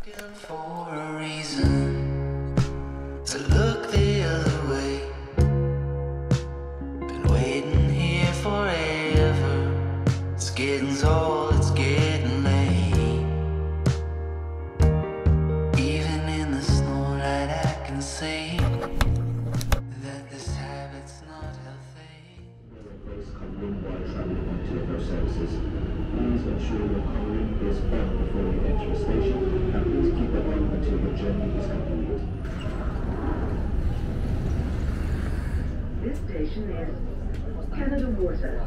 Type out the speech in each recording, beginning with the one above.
For a reason to look the other way. Been waiting here forever. It's getting tall, it's getting late. Even in the snowlight I can see that this habit's not healthy. Replace covering while travelling on TfL services. Please ensure your covering is on before you enter a station, and please keep it on until your journey is complete. This station is Canada Water.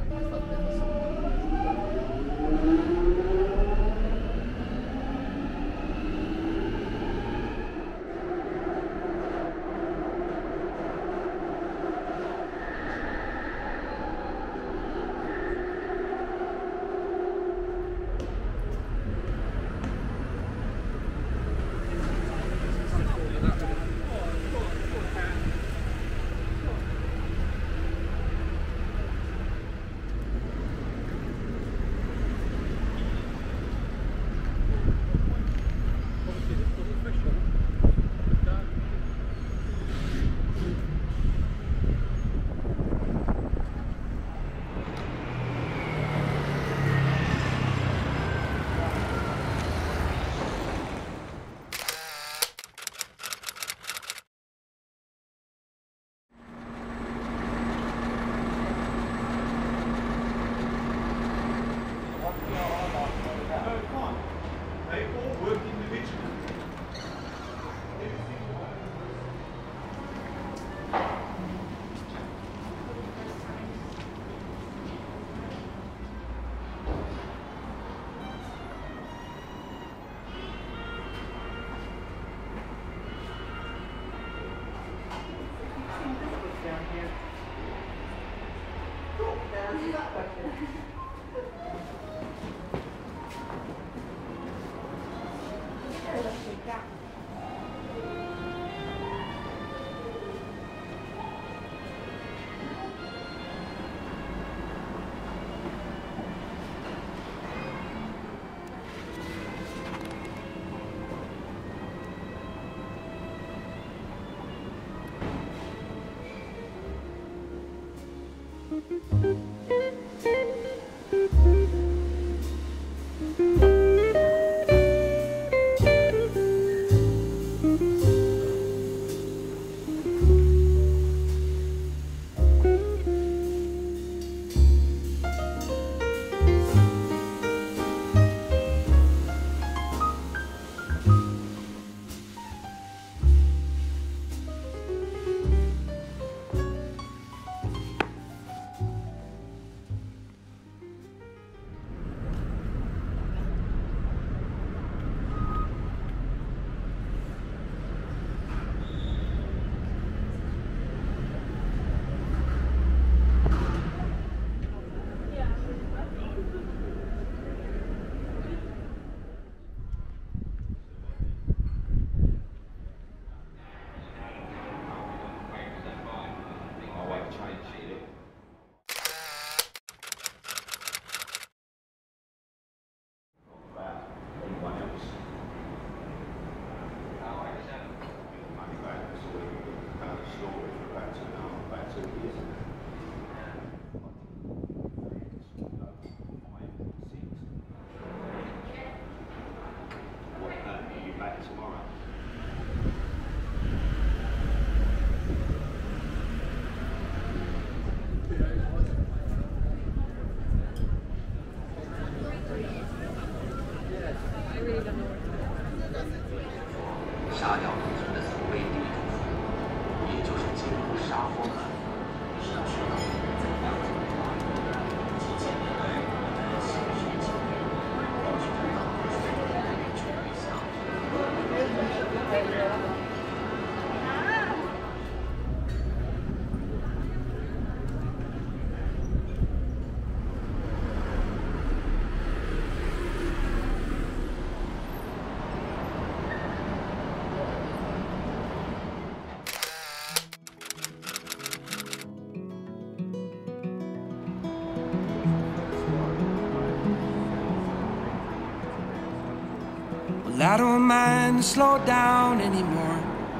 Well, I don't mind to slow down anymore.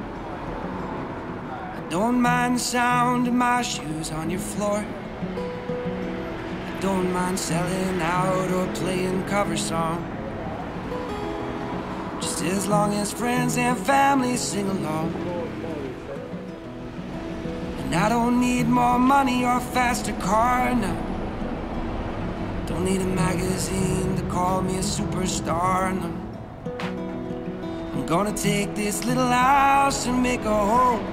I don't mind the sound of my shoes on your floor. I don't mind selling out or playing cover songs, just as long as friends and family sing along. And I don't need more money or a faster car, no. Don't need a magazine to call me a superstar, no. I'm gonna take this little house and make a home,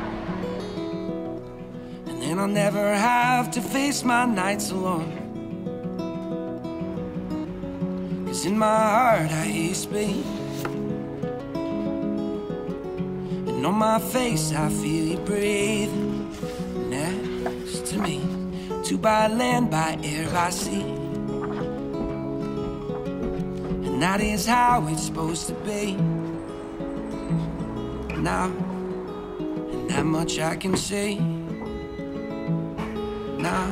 and then I'll never have to face my nights alone. 'Cause in my heart I hear you speak, and on my face I feel you breathe next to me. Two by land, by air, by sea, and that is how it's supposed to be. Now, and that much I can say now.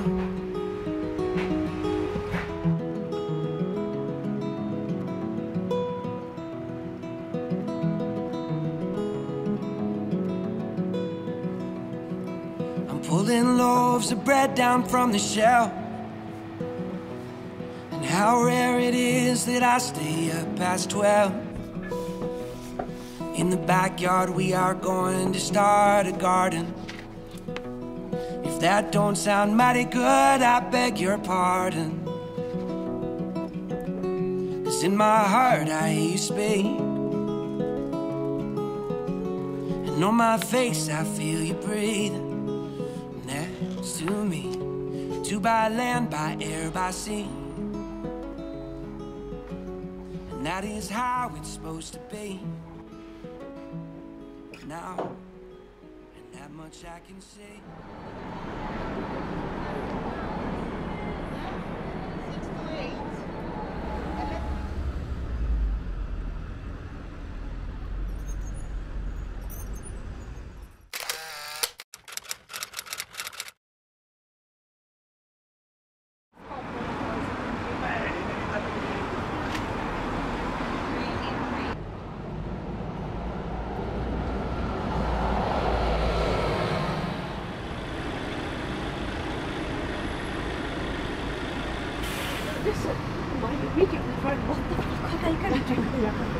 I'm pulling loaves of bread down from the shelf, and how rare it is that I stay up past 12. In the backyard we are going to start a garden. If that don't sound mighty good, I beg your pardon. 'Cause in my heart I hear you speak, and on my face I feel you breathe next to me. Two by land, by air, by sea, and that is how it's supposed to be. Now, and that much I can say. Listen, why are you immediately phone? What the fuck are they gonna do?